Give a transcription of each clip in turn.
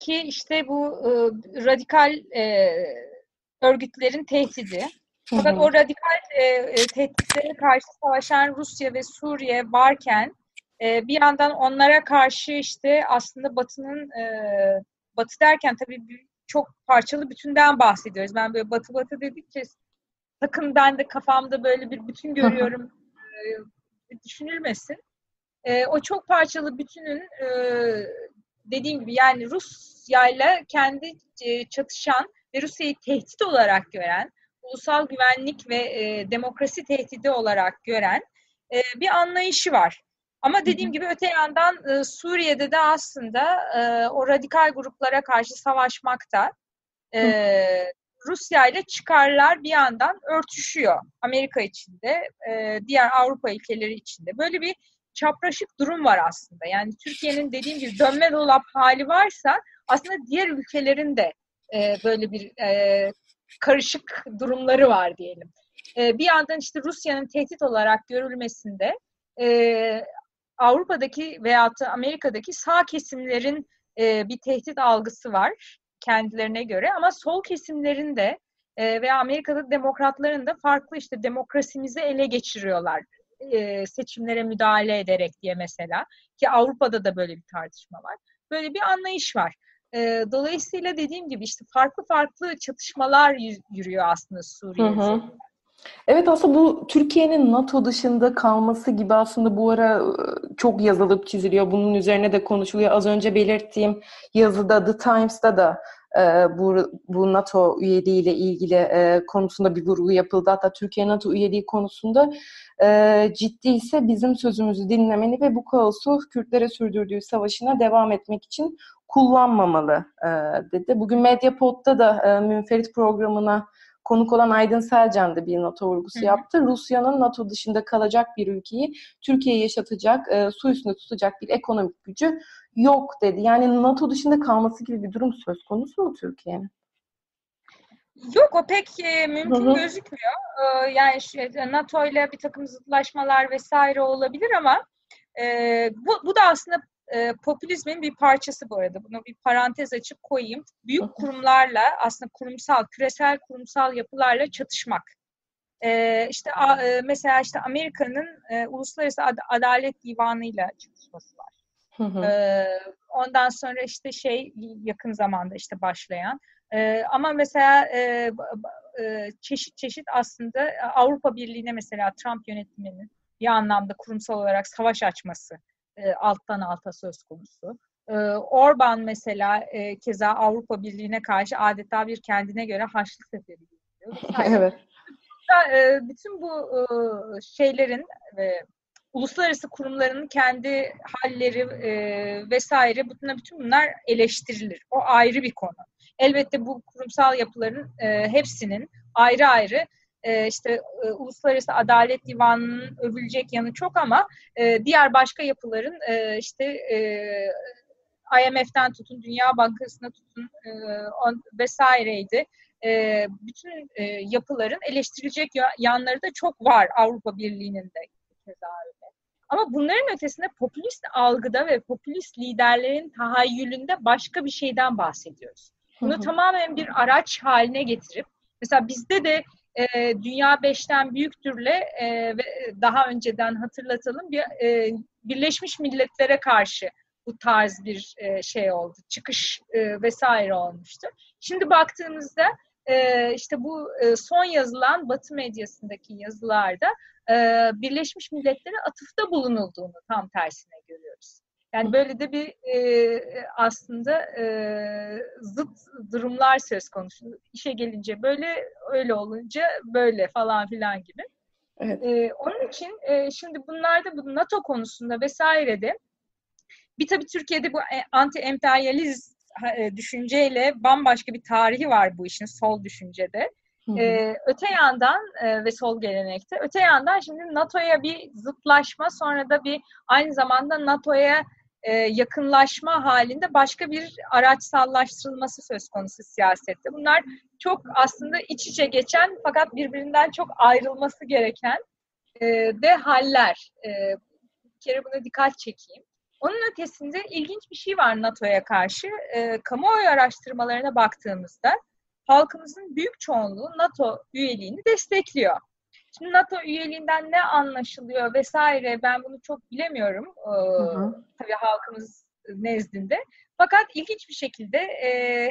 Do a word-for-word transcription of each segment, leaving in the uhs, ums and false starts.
Avrupa'daki işte bu e, radikal e, örgütlerin tehdidi. Fakat o radikal e, e, tehditlere karşı savaşan Rusya ve Suriye varken e, bir yandan onlara karşı işte aslında Batı'nın e, Batı derken tabii bir, çok parçalı bütünden bahsediyoruz. Ben böyle Batı Batı dedikçe sakın ben de kafamda böyle bir bütün görüyorum e, düşünülmesin. E, o çok parçalı bütünün e, dediğim gibi yani Rusya ile kendi e, çatışan ve Rusya'yı tehdit olarak gören, ulusal güvenlik ve e, demokrasi tehdidi olarak gören e, bir anlayışı var. Ama dediğim gibi öte yandan e, Suriye'de de aslında e, o radikal gruplara karşı savaşmakta. E, Rusya ile çıkarlar bir yandan örtüşüyor. Amerika içinde, e, diğer Avrupa ülkeleri içinde. Böyle bir çapraşık durum var aslında. Yani Türkiye'nin dediğim gibi dönme dolap hali varsa aslında diğer ülkelerin de e, böyle bir e, karışık durumları var diyelim. E, bir yandan işte Rusya'nın tehdit olarak görülmesinde e, Avrupa'daki veyahut da Amerika'daki sağ kesimlerin e, bir tehdit algısı var kendilerine göre ama sol kesimlerin de e, veya Amerika'da demokratların da farklı işte demokrasimizi ele geçiriyorlar e, seçimlere müdahale ederek diye mesela ki Avrupa'da da böyle bir tartışma var. Böyle bir anlayış var. E, dolayısıyla dediğim gibi işte farklı farklı çatışmalar yürüyor aslında Suriye üzerinde. Evet, aslında bu Türkiye'nin NATO dışında kalması gibi aslında bu ara çok yazılıp çiziliyor. Bunun üzerine de konuşuluyor. Az önce belirttiğim yazıda The Times'ta da e, bu, bu NATO üyeliğiyle ilgili e, konusunda bir vurgu yapıldı. Hatta Türkiye NATO üyeliği konusunda e, ciddi ise bizim sözümüzü dinlemeli ve bu kaosu Kürtlere sürdürdüğü savaşına devam etmek için kullanmamalı e, dedi. Bugün Medyapod'da da e, Münferit programına konuk olan Aydın Selcan da bir NATO vurgusu yaptı. Rusya'nın NATO dışında kalacak bir ülkeyi Türkiye'ye yaşatacak, e, su üstünde tutacak bir ekonomik gücü yok dedi. Yani NATO dışında kalması gibi bir durum söz konusu mu Türkiye'nin? Yok, o pek e, mümkün Hı hı. gözükmüyor. E, yani şey, NATO ile bir takım zıtlaşmalar vesaire olabilir ama e, bu, bu da aslında e, popülizmin bir parçası bu arada. Bunu bir parantez açıp koyayım. Büyük kurumlarla aslında kurumsal, küresel kurumsal yapılarla çatışmak. E, işte a, e, mesela işte Amerika'nın e, Uluslararası Ad- Adalet Divanı ile çatışması var. Hı hı. E, ondan sonra işte şey yakın zamanda işte başlayan. E, ama mesela e, e, çeşit çeşit aslında Avrupa Birliği'ne mesela Trump yönetiminin bir anlamda kurumsal olarak savaş açması e, alttan alta söz konusu. E, Orban mesela e, keza Avrupa Birliği'ne karşı adeta bir kendine göre Haçlı Seferi yürütüyor vesaire. Evet. E, bütün bu e, şeylerin e, uluslararası kurumların kendi halleri e, vesaire bütün, bütün bunlar eleştirilir. O ayrı bir konu. Elbette bu kurumsal yapıların e, hepsinin ayrı ayrı e, işte e, Uluslararası Adalet Divanı'nın övülecek yanı çok ama e, diğer başka yapıların e, işte e, I M F'den tutun, Dünya Bankası'na tutun e, on, vesaireydi. E, bütün e, yapıların eleştirilecek yanları da çok var Avrupa Birliği'nin de keza öyle. Ama bunların ötesinde popülist algıda ve popülist liderlerin tahayyülünde başka bir şeyden bahsediyoruz. Bunu hı hı. tamamen bir araç haline getirip, mesela bizde de e, Dünya Beşten Büyüktür'le e, ve daha önceden hatırlatalım bir e, Birleşmiş Milletler'e karşı bu tarz bir e, şey oldu, çıkış e, vesaire olmuştu. Şimdi baktığımızda e, işte bu e, son yazılan Batı medyasındaki yazılarda e, Birleşmiş Milletler'e atıfta bulunulduğunu tam tersine görüyoruz. Yani böyle de bir e, aslında e, zıt durumlar söz konusu. İşe gelince böyle, öyle olunca böyle falan filan gibi. Evet. E, onun için e, şimdi bunlarda bu NATO konusunda vesairede bir tabii Türkiye'de bu anti-emperyalist düşünceyle bambaşka bir tarihi var bu işin, sol düşüncede. Hı hı. Ee, öte yandan e, ve sol gelenekte, öte yandan şimdi NATO'ya bir zıtlaşma, sonra da bir aynı zamanda NATO'ya e, yakınlaşma halinde başka bir araçsallaştırılması söz konusu siyasette. Bunlar çok aslında iç içe geçen fakat birbirinden çok ayrılması gereken e, de haller. E, bir kere buna dikkat çekeyim. Onun ötesinde ilginç bir şey var NATO'ya karşı. E, kamuoyu araştırmalarına baktığımızda halkımızın büyük çoğunluğu NATO üyeliğini destekliyor. Şimdi NATO üyeliğinden ne anlaşılıyor vesaire ben bunu çok bilemiyorum. Ee, Hı hı. tabii halkımız nezdinde. Fakat ilginç bir şekilde e,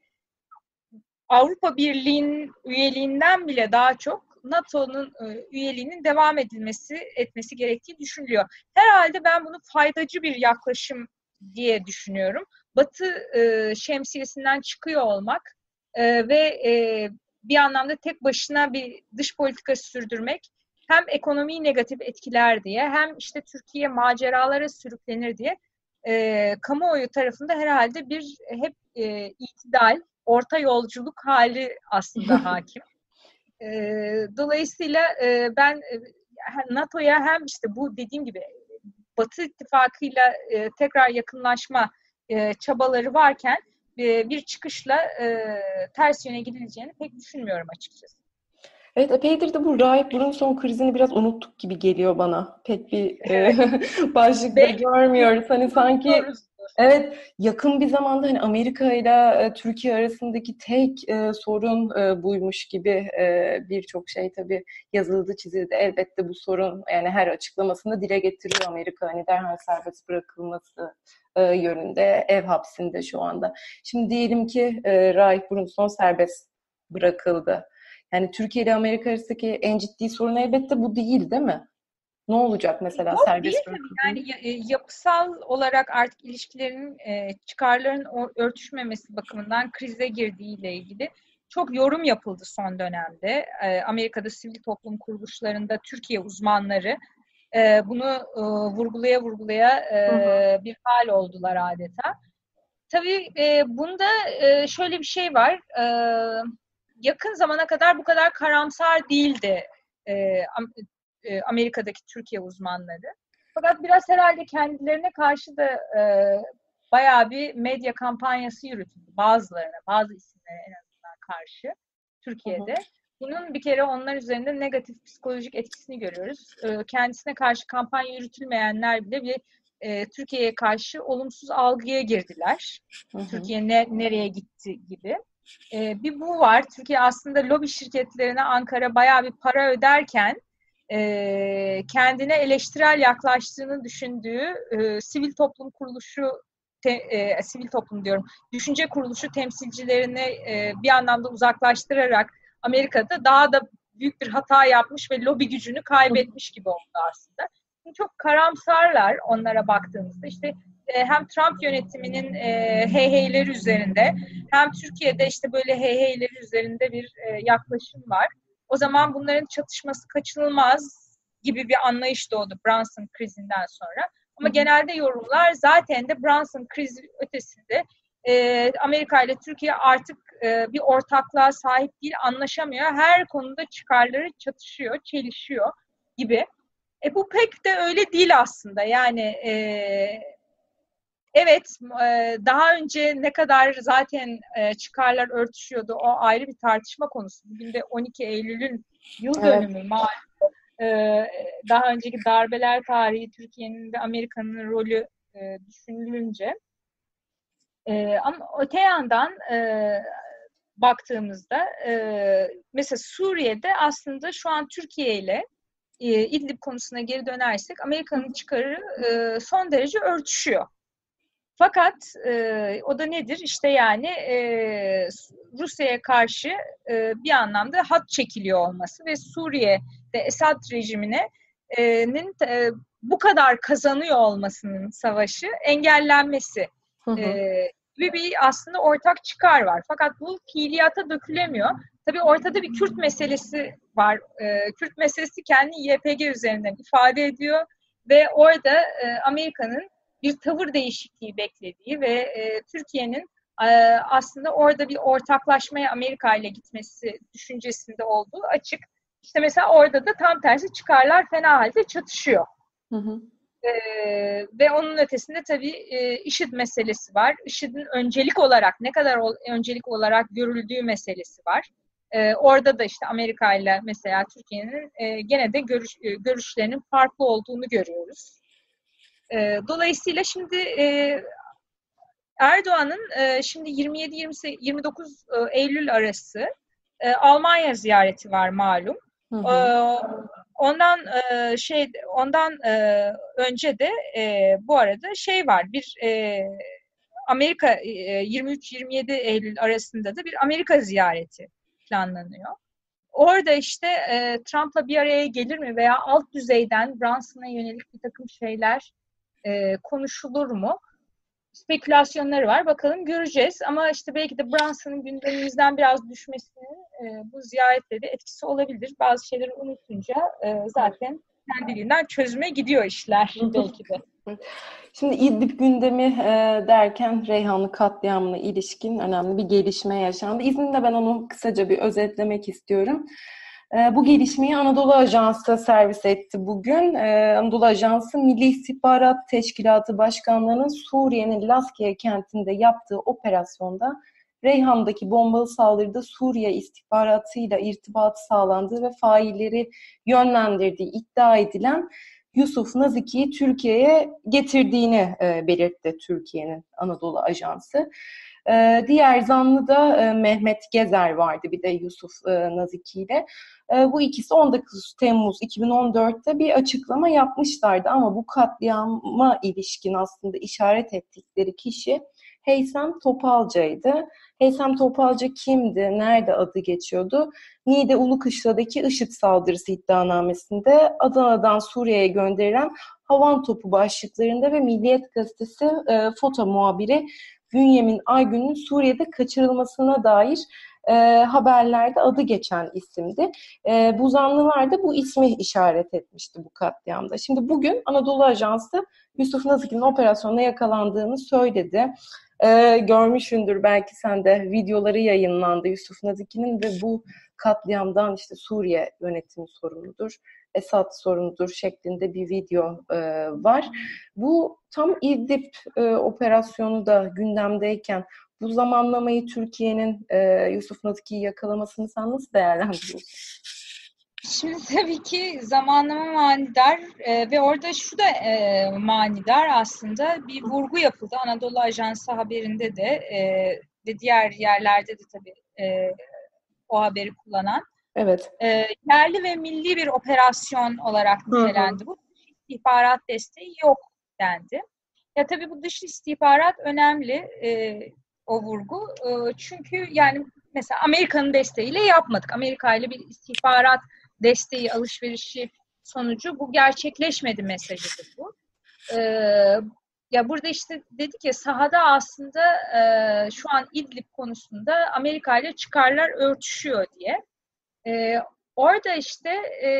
Avrupa Birliği'nin üyeliğinden bile daha çok NATO'nun e, üyeliğinin devam edilmesi etmesi gerektiği düşünülüyor. Herhalde ben bunu faydacı bir yaklaşım diye düşünüyorum. Batı e, şemsiyesinden çıkıyor olmak e, ve e, bir anlamda tek başına bir dış politika sürdürmek hem ekonomiyi negatif etkiler diye hem işte Türkiye maceralara sürüklenir diye e, kamuoyu tarafında herhalde bir hep e, itidal, orta yolculuk hali aslında hakim. E, dolayısıyla e, ben e, NATO'ya hem işte bu dediğim gibi Batı ittifakıyla e, tekrar yakınlaşma e, çabaları varken e, bir çıkışla e, ters yöne gidileceğini pek düşünmüyorum açıkçası. Evet, epeydir de bu Rahip Brunson krizini biraz unuttuk gibi geliyor bana. Pek bir e, Evet. başlıkta Belki görmüyoruz. Hani sanki unutuyoruz. evet, yakın bir zamanda hani Amerika ile e, Türkiye arasındaki tek e, sorun e, buymuş gibi e, birçok şey tabii yazıldı, çizildi. Elbette bu sorun yani her açıklamasında dile getiriyor Amerika hani derhal serbest bırakılması e, yönünde, ev hapsinde şu anda. Şimdi diyelim ki e, Rahip Brunson serbest bırakıldı. Yani Türkiye ile Amerika arasındaki en ciddi sorun elbette bu değil, değil mi? Ne olacak mesela Yok değil serbest tabii. bırakıldığında? Yani e, yapısal olarak artık ilişkilerin e, çıkarların örtüşmemesi bakımından krize girdiğiyle ilgili çok yorum yapıldı son dönemde. E, Amerika'da sivil toplum kuruluşlarında Türkiye uzmanları e, bunu e, vurgulaya vurgulaya Hı hı. e, bir hal oldular adeta. Tabii e, bunda e, şöyle bir şey var. E, yakın zamana kadar bu kadar karamsar değildi e, Amerika'daki Türkiye uzmanları. Fakat biraz herhalde kendilerine karşı da e, bayağı bir medya kampanyası yürütüldü bazılarına, bazı isimlere en azından karşı Hı hı. Türkiye'de. Bunun bir kere onlar üzerinde negatif psikolojik etkisini görüyoruz. E, kendisine karşı kampanya yürütülmeyenler bile bir e, Türkiye'ye karşı olumsuz algıya girdiler. Hı hı. Türkiye ne, nereye gitti gibi. E, bir bu var. Türkiye aslında lobi şirketlerine Ankara bayağı bir para öderken e, kendine eleştirel yaklaştığını düşündüğü e, sivil toplum kuruluşu te, e, sivil toplum diyorum düşünce kuruluşu temsilcilerini e, bir anlamda uzaklaştırarak Amerika'da daha da büyük bir hata yapmış ve lobi gücünü kaybetmiş gibi oldu aslında. Şimdi çok karamsarlar onlara baktığımızda. İşte e, hem Trump yönetiminin e, hey heyleri üzerinde hem Türkiye'de işte böyle hey heyleri üzerinde bir e, yaklaşım var. O zaman bunların çatışması kaçınılmaz gibi bir anlayış doğdu Brunson krizinden sonra. Ama genelde yorumlar zaten de Brunson krizi ötesinde e, Amerika ile Türkiye artık e, bir ortaklığa sahip değil, anlaşamıyor. Her konuda çıkarları çatışıyor, çelişiyor gibi. E, bu pek de öyle değil aslında. Yani e, evet, e, daha önce ne kadar zaten e, çıkarlar örtüşüyordu, o ayrı bir tartışma konusu. Bugün de on iki Eylül'ün yıl Evet. dönümü malum. E, daha önceki darbeler tarihi, Türkiye'nin ve Amerika'nın rolü e, düşünülünce. E, ama öte yandan e, baktığımızda e, mesela Suriye'de aslında şu an Türkiye ile e, İdlib konusuna geri dönersek Amerika'nın çıkarı e, son derece örtüşüyor. Fakat e, o da nedir? İşte yani e, Rusya'ya karşı e, bir anlamda hat çekiliyor olması ve Suriye'de Esad rejiminin e, bu kadar kazanıyor olmasının savaşı engellenmesi Hı e, hı. gibi bir aslında ortak çıkar var. Fakat bu fiiliyata dökülemiyor. Tabii ortada bir Kürt meselesi var. E, Kürt meselesi kendini Y P G üzerinden ifade ediyor ve orada e, Amerika'nın bir tavır değişikliği beklediği ve e, Türkiye'nin e, aslında orada bir ortaklaşmaya Amerika ile gitmesi düşüncesinde olduğu açık. İşte mesela orada da tam tersi çıkarlar fena halde çatışıyor. Hı hı. E, ve onun ötesinde tabii e, IŞİD meselesi var. IŞİD'in öncelik olarak ne kadar o, öncelik olarak görüldüğü meselesi var. E, orada da işte Amerika ile mesela Türkiye'nin e, gene de görüş, e, görüşlerinin farklı olduğunu görüyoruz. E, dolayısıyla şimdi e, Erdoğan'ın e, şimdi yirmi yedi yirmi dokuz Eylül arası e, Almanya ziyareti var malum. Hı E, hı. ondan e, şey ondan e, önce de e, bu arada şey var bir e, Amerika e, yirmi üç yirmi yedi Eylül arasında da bir Amerika ziyareti planlanıyor. Orada işte e, Trump'la bir araya gelir mi veya alt düzeyden Brunson'a yönelik bir takım şeyler e, konuşulur mu? Spekülasyonları var. Bakalım göreceğiz. Ama işte belki de Brunson'ın gündemimizden biraz düşmesinin e, bu ziyarette de etkisi olabilir. Bazı şeyleri unutunca e, zaten kendiliğinden çözüme gidiyor işler belki de. Şimdi İdlib gündemi e, derken Reyhanlı katliamına ilişkin önemli bir gelişme yaşandı. İzninle ben onu kısaca bir özetlemek istiyorum. E, bu gelişmeyi Anadolu Ajansı servis etti bugün. E, Anadolu Ajansı Milli İstihbarat Teşkilatı Başkanlığı'nın Suriye'nin Laskiye kentinde yaptığı operasyonda Reyhan'daki bombalı saldırıda Suriye istihbaratıyla irtibat sağlandığı ve failleri yönlendirdiği iddia edilen Yusuf Naziki'yi Türkiye'ye getirdiğini e, belirtti Türkiye'nin Anadolu Ajansı. E, diğer zanlı da e, Mehmet Gezer vardı bir de Yusuf e, Naziki ile. E, bu ikisi on dokuz Temmuz iki bin on dörtte bir açıklama yapmışlardı ama bu katliama ilişkin aslında işaret ettikleri kişi Heysem Topalca'ydı. Heysem Topalca kimdi? Nerede adı geçiyordu? Niğde Ulukışla'daki IŞİD saldırısı iddianamesinde Adana'dan Suriye'ye gönderilen havan topu başlıklarında ve Milliyet Gazetesi e, foto muhabiri Bünyamin Aygün'ün Suriye'de kaçırılmasına dair e, haberlerde adı geçen isimdi. E, bu zanlılar da bu ismi işaret etmişti bu katliamda. Şimdi bugün Anadolu Ajansı Yusuf Naziki'nin operasyonda yakalandığını söyledi. Ee, görmüşsündür belki sen de videoları yayınlandı Yusuf Naziki'nin ve bu katliamdan işte Suriye yönetimi sorumludur, Esad sorumludur şeklinde bir video e, var. Bu tam İdlib e, operasyonu da gündemdeyken bu zamanlamayı Türkiye'nin e, Yusuf Naziki'yi yakalamasını sen nasıl değerlendiriyorsun? Şimdi tabii ki zamanlama manidar e, ve orada şu da e, manidar aslında bir vurgu yapıldı. Anadolu Ajansı haberinde de e, ve diğer yerlerde de tabii e, o haberi kullanan. Evet. E, yerli ve milli bir operasyon olarak nitelendi bu. Dış istihbarat desteği yok dendi. Ya tabii bu dış istihbarat önemli e, o vurgu. E, çünkü yani mesela Amerika'nın desteğiyle yapmadık. Amerika ile bir istihbarat desteği alışverişi sonucu bu gerçekleşmedi mesajıdır bu. Ee, ya burada işte dedik ya sahada aslında e, şu an İdlib konusunda Amerika ile çıkarlar örtüşüyor diye. Ee, orada işte e,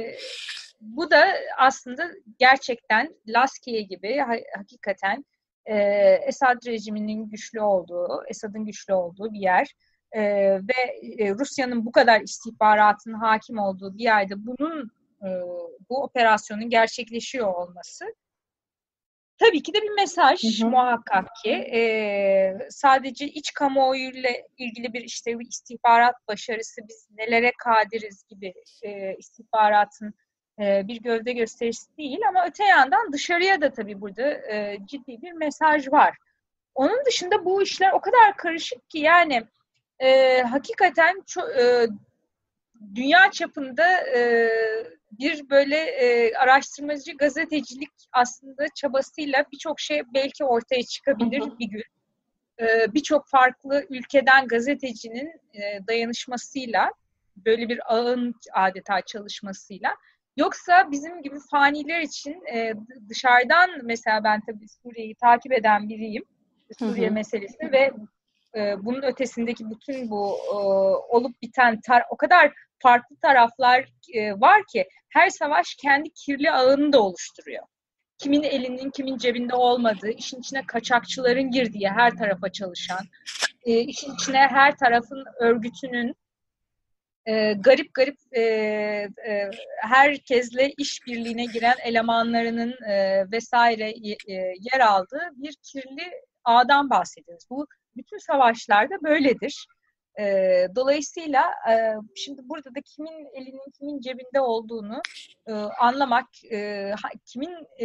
bu da aslında gerçekten Laskiye gibi ha, hakikaten e, Esad rejiminin güçlü olduğu, Esad'ın güçlü olduğu bir yer. Ee, ve e, Rusya'nın bu kadar istihbaratın hakim olduğu bir yerde bunun e, bu operasyonun gerçekleşiyor olması tabii ki de bir mesaj Hı hı. muhakkak ki. Ee, sadece iç kamuoyuyla ilgili bir işte bir istihbarat başarısı biz nelere kadiriz gibi e, istihbaratın e, bir gövde gösterisi değil ama öte yandan dışarıya da tabii burada e, ciddi bir mesaj var. Onun dışında bu işler o kadar karışık ki yani e, hakikaten çok, e, dünya çapında e, bir böyle e, araştırmacı gazetecilik aslında çabasıyla birçok şey belki ortaya çıkabilir bir gün. E, birçok farklı ülkeden gazetecinin e, dayanışmasıyla böyle bir ağın adeta çalışmasıyla yoksa bizim gibi faniler için e, dışarıdan mesela ben tabii Suriye'yi takip eden biriyim. Suriye meselesi ve e, bunun ötesindeki bütün bu e, olup biten tar- o kadar farklı taraflar e, var ki her savaş kendi kirli ağını da oluşturuyor. Kimin elinin kimin cebinde olmadığı, işin içine kaçakçıların girdiği her tarafa çalışan, e, işin içine her tarafın örgütünün e, garip garip e, e, herkesle işbirliğine giren elemanlarının e, vesaire e, yer aldığı bir kirli ağdan bahsediyoruz. Bu bütün savaşlarda böyledir. E, dolayısıyla e, şimdi burada da kimin elinin kimin cebinde olduğunu e, anlamak, e, kimin e,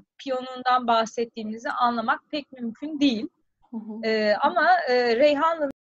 piyonundan bahsettiğimizi anlamak pek mümkün değil. Hı hı. E, ama e, Reyhanlı'nın